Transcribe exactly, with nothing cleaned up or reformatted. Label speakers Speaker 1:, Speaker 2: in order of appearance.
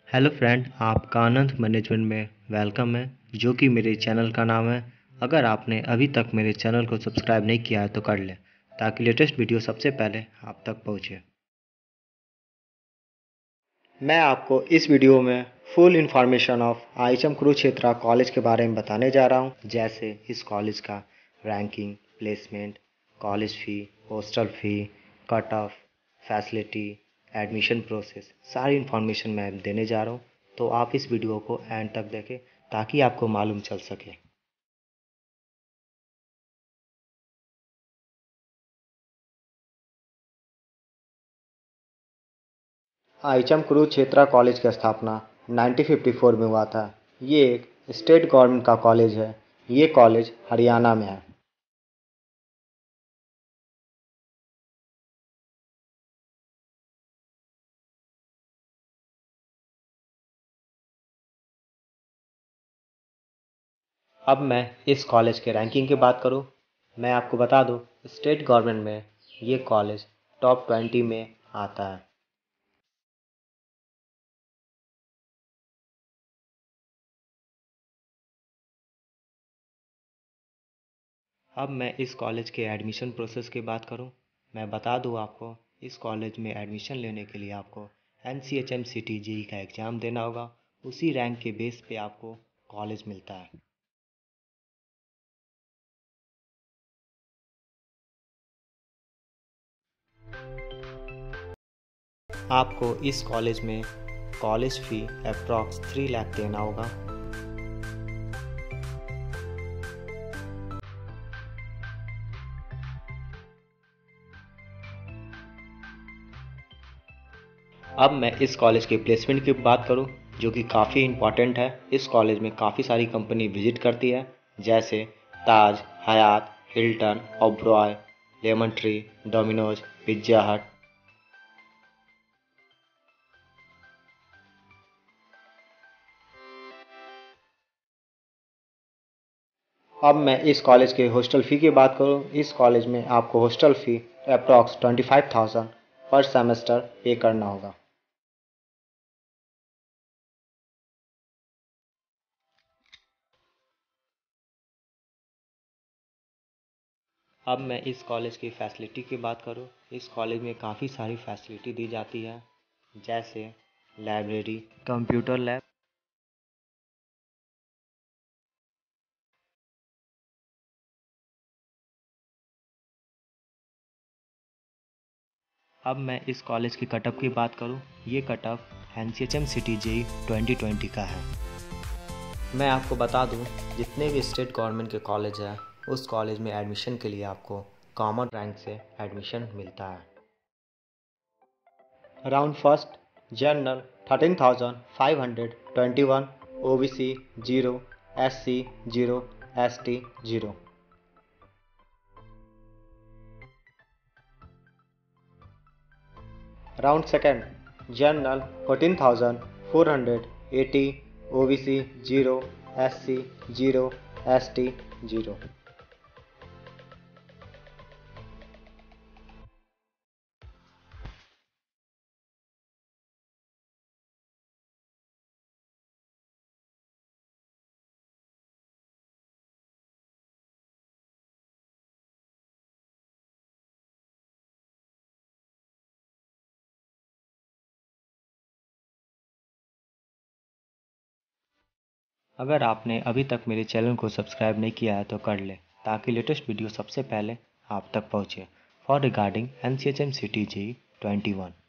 Speaker 1: Hello friend, आपका आनंद management में welcome है, जो कि मेरे चैनल का नाम है। अगर आपने अभी तक मेरे चैनल को सब्सक्राइब नहीं किया है तो कर लें, ताकि लेटेस्ट वीडियो सबसे पहले आप तक पहुंचे। मैं आपको इस वीडियो में full information of IHM Kurukshetra college के बारे में बताने जा रहा हूं, जैसे इस कॉलेज का ranking, placement, college fee, hostel fee, cut off, facility, admission process, सारी इन्फॉर्मेशन मैं देने जा रहा हूँ। तो आप इस वीडियो को एंड तक देखें ताकि आपको मालूम चल सके। आईएचएम कुरुक्षेत्र कॉलेज की स्थापना नाइनटीन फिफ्टी फोर में हुआ था। ये एक स्टेट गवर्नमेंट का कॉलेज है। ये कॉलेज हरियाणा में है। अब मैं इस कॉलेज के रैंकिंग की बात करूं, मैं आपको बता दूं, स्टेट गवर्नमेंट में ये कॉलेज टॉप ट्वेंटी में आता है। अब मैं इस कॉलेज के एडमिशन प्रोसेस की बात करूं, मैं बता दूं आपको, इस कॉलेज में एडमिशन लेने के लिए आपको N C H M C T J E का एग्ज़ाम देना होगा। उसी रैंक के बेस पे आपको कॉलेज मिलता है। आपको इस कॉलेज में college fee approx three lakh देना होगा। अब मैं इस कॉलेज के प्लेसमेंट की बात करूं, जो कि काफ़ी इम्पॉर्टेंट है। इस कॉलेज में काफ़ी सारी कंपनी विजिट करती है, जैसे Taj, Hyatt, Hilton, Oberoi, Lemon Tree, Domino's, Pizza Hut. अब मैं इस कॉलेज के हॉस्टल फ़ी की बात करूं, इस कॉलेज में आपको hostel fee approx twenty five thousand per semester pay करना होगा। अब मैं इस कॉलेज की फैसिलिटी की बात करूं, इस कॉलेज में काफ़ी सारी फैसिलिटी दी जाती है, जैसे लाइब्रेरी, कंप्यूटर लैब। अब मैं इस कॉलेज की कटअप की बात करूं, ये cutoff N C H M C T J E twenty twenty का है। मैं आपको बता दूं, जितने भी स्टेट गवर्नमेंट के कॉलेज हैं, उस कॉलेज में एडमिशन के लिए आपको कॉमन रैंक से एडमिशन मिलता है। Round first general thirteen thousand five hundred twenty one, O B C zero, S C zero, S T zero. Round second general fourteen thousand four hundred eighty, O B C zero, S C zero, S T zero. अगर आपने अभी तक मेरे channel को subscribe नहीं किया है तो कर लें, ताकि लेटेस्ट वीडियो सबसे पहले आप तक पहुँचे। For regarding N C H M C T J E twenty one.